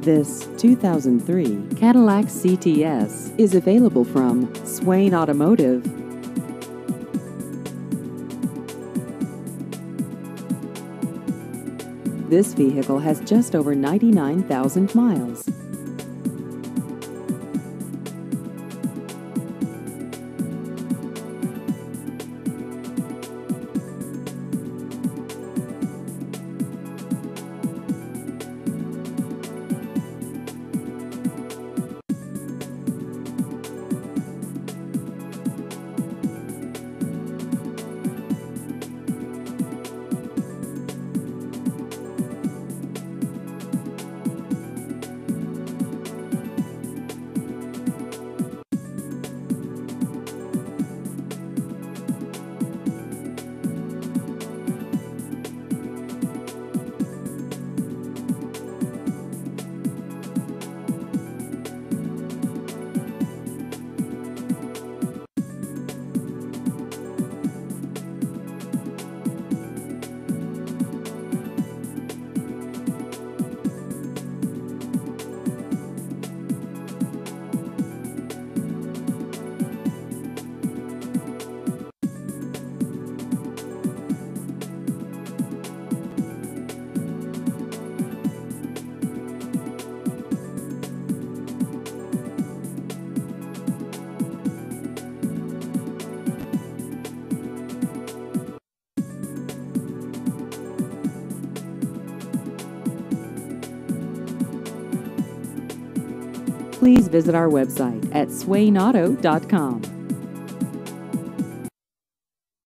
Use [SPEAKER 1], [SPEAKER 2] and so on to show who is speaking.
[SPEAKER 1] This 2003 Cadillac CTS is available from Swain Automotive. This vehicle has just over 99,000 miles. Please visit our website at swainauto.com.